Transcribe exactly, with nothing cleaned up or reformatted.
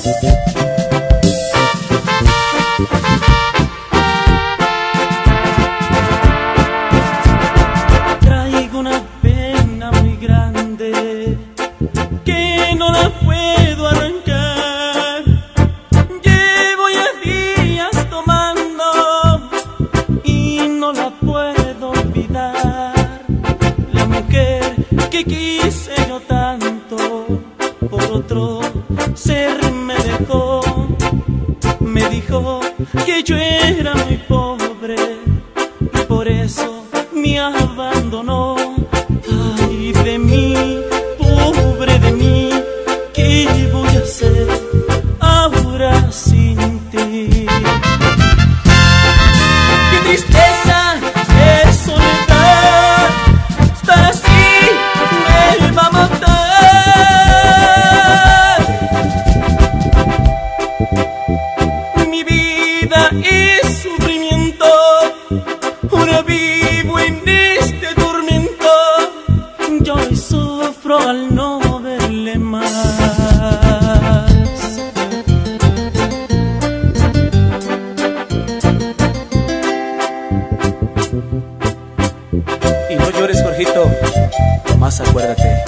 Traigo una pena muy grande que no la puedo arrancar. Llevo ya días tomando y no la puedo olvidar. La mujer que quise yo tanto, por otro ser me dejó. Me dijo que yo era muy pobre y por eso me abandonó. Ay de mí, pobre de mí, ¿qué voy a hacer ahora sin ti? Qué tristeza, qué soledad, estar así me va a matar. Mi vida es sufrimiento, ahora vivo en este tormento. Yo hoy sufro al no verle más. Y no llores, Jorgito, más acuérdate.